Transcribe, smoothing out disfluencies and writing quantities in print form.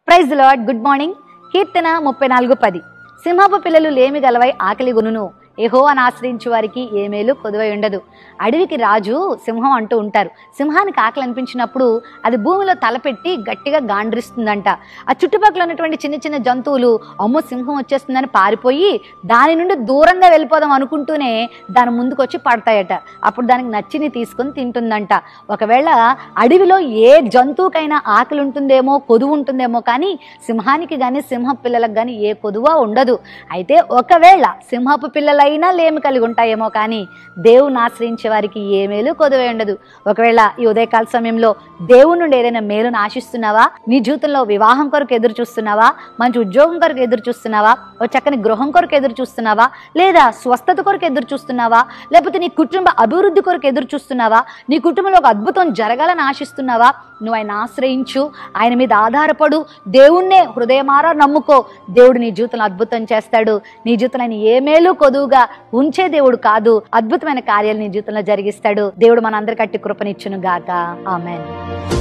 Praise lord. Good morning. కీర్తన 34:10. సింహపు పిల్లలు లేమి గలవై ఆకలి గొనును, యెహోవాను ఆశ్రయించు వారికి ఏ మేలు కొదువై ఉండదు. అడవికి రాజు సింహం అంటూ ఉంటారు. సింహానికి ఆకలి అనిపించినప్పుడు అది భూమిలో తలపెట్టి గట్టిగా గాండ్రిస్తుందంట. ఆ చుట్టుపక్కల ఉన్నటువంటి చిన్న చిన్న జంతువులు అమ్మో సింహం వచ్చేస్తుందని పారిపోయి దాని నుండి దూరంగా వెళ్ళిపోదాం అనుకుంటూనే దాని ముందుకు వచ్చి పడతాయట. అప్పుడు దానికి నచ్చిని తీసుకొని తింటుందంట. ఒకవేళ అడవిలో ఏ జంతువుకైనా ఆకలి ఉంటుందేమో, కొదువు ఉంటుందేమో, కానీ సింహానికి కానీ సింహ పిల్లలకు కానీ ఏ కొదువా ఉండదు. అయితే ఒకవేళ సింహపు పిల్లలైనా లేమి కలిగి ఉంటాయేమో, కానీ దేవుని ఆశ్రయించే వారికి ఏ మేలు కొదువై ఉండదు. ఒకవేళ ఈ ఉదయకాల సమయంలో దేవుని నుండి ఏదైనా మేలును ఆశిస్తున్నావా? నీ జీవితంలో వివాహం కొరకు ఎదురు చూస్తున్నావా? మంచి ఉద్యోగం కొరకు ఎదురు చూస్తున్నావా? ఓ చక్కని గృహం కొరకు ఎదురు చూస్తున్నావా? లేదా స్వస్థత కొరకు ఎదురు చూస్తున్నావా? లేకపోతే నీ కుటుంబ అభివృద్ధి కొరకు ఎదురు చూస్తున్నావా? నీ కుటుంబంలో ఒక అద్భుతం జరగాలని ఆశిస్తున్నావా? నువ్వు ఆయన ఆశ్రయించు, ఆయన మీద ఆధారపడు, దేవుణ్ణే హృదయమారా నమ్ముకో. దేవుడు నీ జీవితంలో అద్భుతం చేస్తాడు. నీ జీవితంలో ఆయన ఏ మేలు కొదువుగా ఉంచే దేవుడు కాదు, అద్భుతమైన కార్యాలు నీ జీవితంలో జరిగిస్తాడు. దేవుడు మనందరికీ అట్టి కృపనిచ్చును గాక. ఆమేన్.